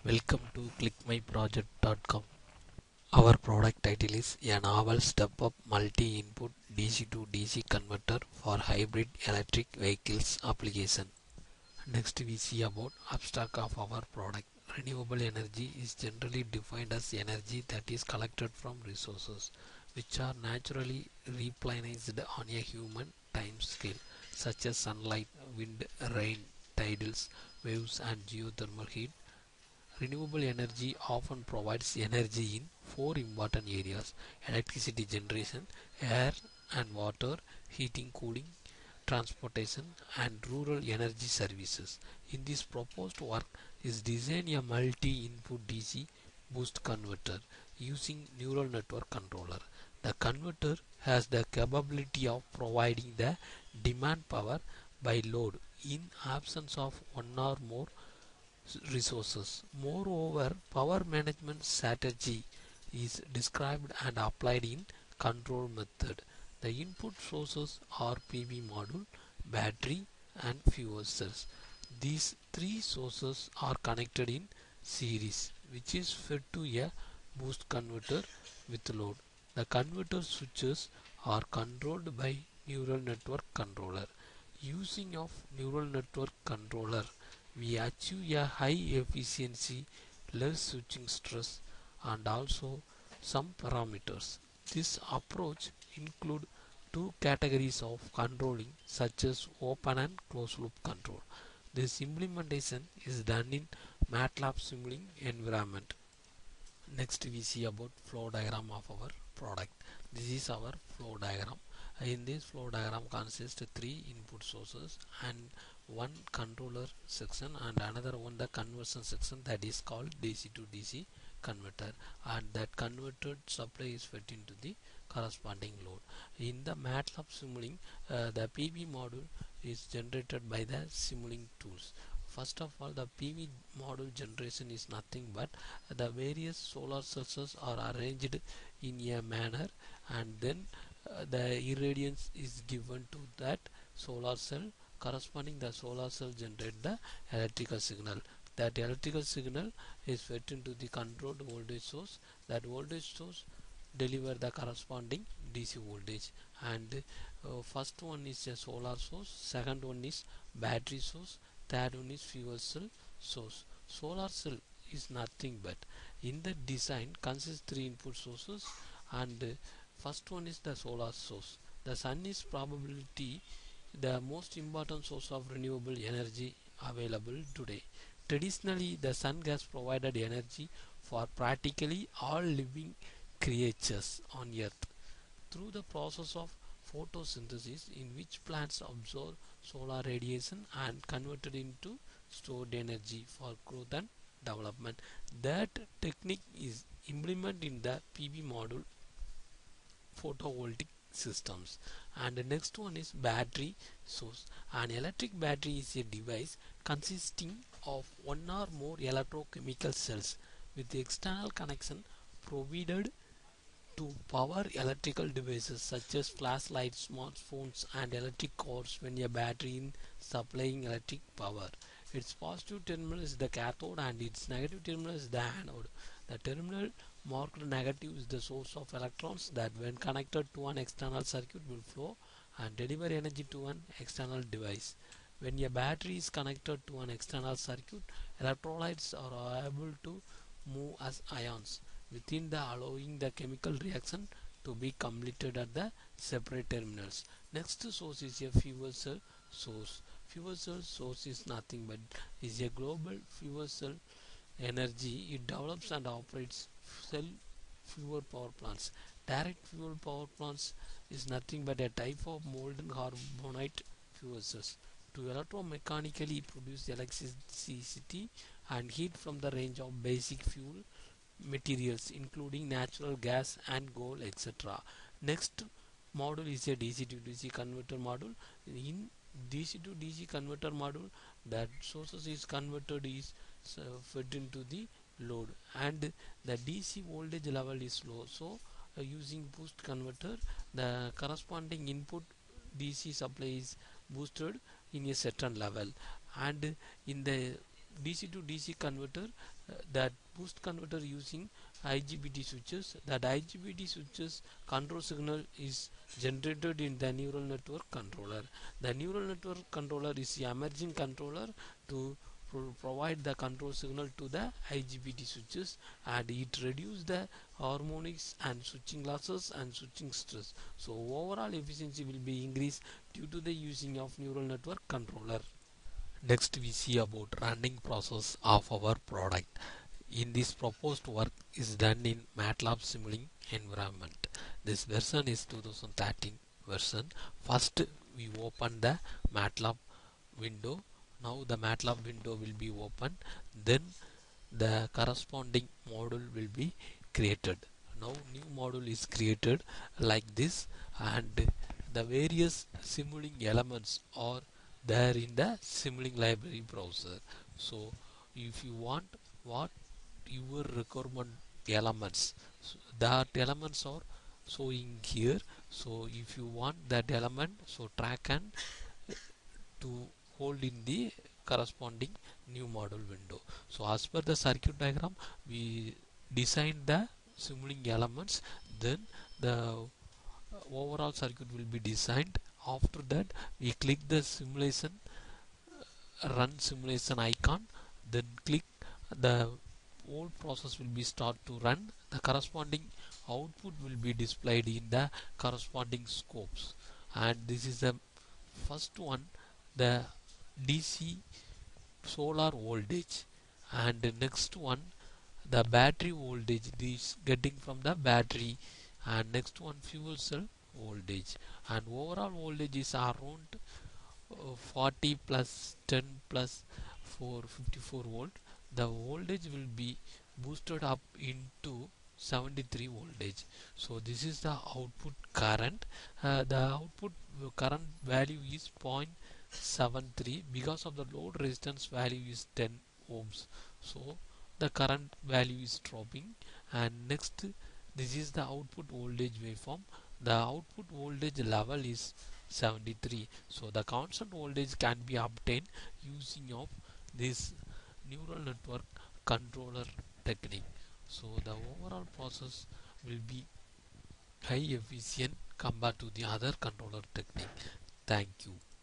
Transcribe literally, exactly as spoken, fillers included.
Welcome to click my project dot com. Our product title is a novel step-up multi-input D C to D C converter for hybrid electric vehicles application. Next we see about abstract of our product. Renewable energy is generally defined as energy that is collected from resources which are naturally replenished on a human time scale, such as sunlight, wind, rain, tidals, waves and geothermal heat. Renewable energy often provides energy in four important areas: electricity generation, air and water, heating, cooling, transportation, and rural energy services. In this proposed work is design a multi-input D C boost converter using neural network controller. The converter has the capability of providing the demand power by load in absence of one or more resources. Moreover, power management strategy is described and applied in control method. The input sources are P V module, battery and fuel cells. These three sources are connected in series, which is fed to a boost converter with load. The converter switches are controlled by neural network controller. Using of neural network controller, we achieve a high efficiency, less switching stress, and also some parameters. This approach include two categories of controlling, such as open and closed loop control. This implementation is done in MATLAB Simulink environment. Next we see about flow diagram of our product. This is our flow diagram. In this flow diagram consists three input sources and one controller section and another one the conversion section, that is called D C to D C converter, and that converted supply is fed into the corresponding load. In the MATLAB Simulink, uh, the P V module is generated by the Simulink tools. First of all, the P V module generation is nothing but the various solar cells are arranged in a manner, and then uh, the irradiance is given to that solar cell. Corresponding the solar cell generate the electrical signal. That electrical signal is fed into the controlled voltage source. That voltage source deliver the corresponding D C voltage, and uh, first one is a solar source, second one is battery source, third one is fuel cell source. Solar cell is nothing but in the design consists three input sources, and uh, first one is the solar source. The sun is probability the most important source of renewable energy available today. Traditionally, the sun has provided energy for practically all living creatures on earth through the process of photosynthesis, in which plants absorb solar radiation and convert it into stored energy for growth and development. That technique is implemented in the P V module photovoltaic systems. And the next one is battery source. An electric battery is a device consisting of one or more electrochemical cells with the external connection provided to power electrical devices such as flashlights, smartphones and electric cars when a battery is supplying electric power. Its positive terminal is the cathode and its negative terminal is the anode. The terminal marked negative is the source of electrons that when connected to an external circuit will flow and deliver energy to an external device. When a battery is connected to an external circuit, electrolytes are able to move as ions within the allowing the chemical reaction to be completed at the separate terminals. Next source is a fuel cell source. Fuel cell source is nothing but is a global fuel cell energy. It develops and operates cell fuel power plants. Direct fuel power plants is nothing but a type of molten carbonate fuel cells to electromechanically produce electricity and heat from the range of basic fuel materials including natural gas and coal, et cetera. Next module is a D C to D C converter module. In D C to D C converter module, that sources is converted is uh, fed into the load, and the D C voltage level is low. So uh, using boost converter, the corresponding input D C supply is boosted in a certain level, and in the D C to D C converter, uh, that boost converter using I G B T switches. That I G B T switches control signal is generated in the neural network controller. The neural network controller is the emerging controller to pro provide the control signal to the I G B T switches, and it reduces the harmonics and switching losses and switching stress. So overall efficiency will be increased due to the using of neural network controller. Next we see about running process of our product. In this proposed work is done in MATLAB Simulink environment. This version is two thousand thirteen version. First we open the MATLAB window. Now the MATLAB window will be open. Then the corresponding module will be created. Now new module is created like this, and the various Simulink elements are there in the Simulink library browser. So if you want what your requirement elements, so that elements are showing here. So if you want that element, so track and to hold in the corresponding new model window. So as per the circuit diagram, we design the Simulink elements, then the overall circuit will be designed. After that we click the simulation, run simulation icon, then click the whole process will be start to run. The corresponding output will be displayed in the corresponding scopes, and this is the first one, the D C solar voltage, and the next one the battery voltage this getting from the battery, and next one fuel cell voltage, and overall voltage is around uh, forty plus ten plus four fifty-four volt. The voltage will be boosted up into seventy-three voltage. So this is the output current. Uh, the output current value is zero point seven three because of the load resistance value is ten ohms. So the current value is dropping. And next, this is the output voltage waveform. The output voltage level is seventy-three. So the constant voltage can be obtained using of this neural network controller technique. So the overall process will be high efficient compared to the other controller technique. Thank you.